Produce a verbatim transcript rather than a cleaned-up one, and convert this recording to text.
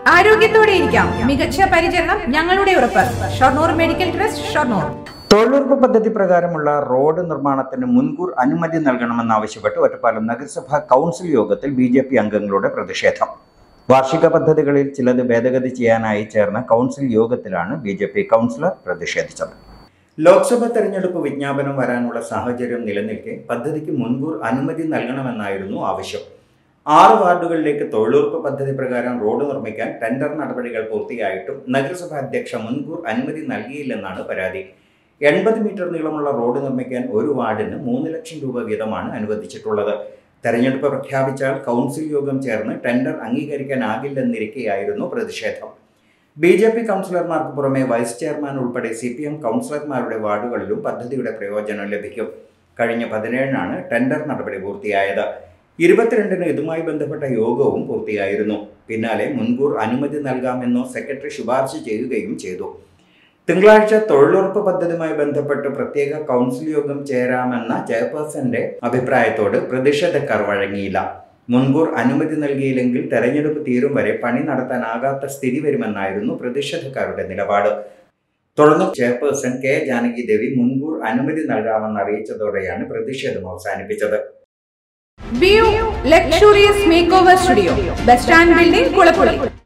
ആരോഗ്യത്തോടെ ഇരിക്കാം. മികച്ച പരിചരണം ഞങ്ങളുടെ ഉറപ്പ്. Shoranur medical trust, Shoranur. തൊഴിലുറപ്പ് പദ്ധതി പ്രകാരമുള്ള റോഡ് നിർമ്മാണത്തിന് മുൻകൂർ അനുമതി നൽകണമെന്നാവശ്യപ്പെട്ട് ഒറ്റപ്പാലം നഗരസഭാ കൗൺസിൽ യോഗത്തിൽ ബി ജെ പി അംഗങ്ങളുടെ പ്രതിഷേധം. വാർഷിക പദ്ധതികളിൽ ചിലത് ഭേദഗതി ചെയ്യാനായി ചേർന്ന കൗൺസിൽ യോഗത്തിലാണ് ബി ജെ പി കൗൺസിലർ പ്രതിഷേധിച്ചത്. ലോക്സഭാ തെരഞ്ഞെടുപ്പ് വിജ്ഞാപനം വരാനുള്ള സാഹചര്യം നിലനിൽക്കെ പദ്ധതിക്ക് മുൻകൂർ അനുമതി നൽകണമെന്നായിരുന്നു ആവശ്യം. ആറ് വാർഡുകളിലേക്ക് തൊഴിലുറപ്പ് പദ്ധതി പ്രകാരം റോഡ് നിർമ്മിക്കാൻ ടെൻഡർ നടപടികൾ പൂർത്തിയായിട്ടും നഗരസഭാ അധ്യക്ഷ മുൻകൂർ അനുമതി നൽകിയില്ലെന്നാണ് പരാതി. എൺപത് മീറ്റർ നീളമുള്ള റോഡ് നിർമ്മിക്കാൻ ഒരു വാർഡിന് മൂന്ന് ലക്ഷം രൂപ വീതമാണ് അനുവദിച്ചിട്ടുള്ളത്. തെരഞ്ഞെടുപ്പ് പ്രഖ്യാപിച്ചാൽ കൗൺസിൽ യോഗം ചേർന്ന് ടെൻഡർ അംഗീകരിക്കാനാകില്ലെന്നിരിക്കെയായിരുന്നു പ്രതിഷേധം. ബി ജെ പി കൗൺസിലർമാർക്ക് പുറമെ വൈസ് ചെയർമാൻ ഉൾപ്പെടെ സി പി എം കൗൺസിലർമാരുടെ വാർഡുകളിലും പദ്ധതിയുടെ പ്രയോജനം ലഭിക്കും. കഴിഞ്ഞ പതിനേഴിനാണ് ടെൻഡർ നടപടി പൂർത്തിയായത്. ഇരുപത്തിരണ്ടിന് ഇതുമായി ബന്ധപ്പെട്ട യോഗവും പൂർത്തിയായിരുന്നു. പിന്നാലെ മുൻകൂർ അനുമതി നൽകാമെന്നോ സെക്രട്ടറി ശുപാർശ ചെയ്യുകയും ചെയ്തു. തിങ്കളാഴ്ച തൊഴിലുറപ്പ് പദ്ധതിയുമായി ബന്ധപ്പെട്ട് പ്രത്യേക കൗൺസിൽ യോഗം ചേരാമെന്ന ചെയർപേഴ്സന്റെ അഭിപ്രായത്തോട് പ്രതിഷേധക്കാർ വഴങ്ങിയില്ല. മുൻകൂർ അനുമതി നൽകിയില്ലെങ്കിൽ തെരഞ്ഞെടുപ്പ് തീരും വരെ പണി നടത്താനാകാത്ത സ്ഥിതി വരുമെന്നായിരുന്നു പ്രതിഷേധക്കാരുടെ നിലപാട്. തുടർന്ന് ചെയർപേഴ്സൺ കെ ജാനകി ദേവി മുൻകൂർ അനുമതി നൽകാമെന്ന് അറിയിച്ചതോടെയാണ് പ്രതിഷേധം അവസാനിപ്പിച്ചത്. View luxurious makeover studio, bus stand building, Kulappully.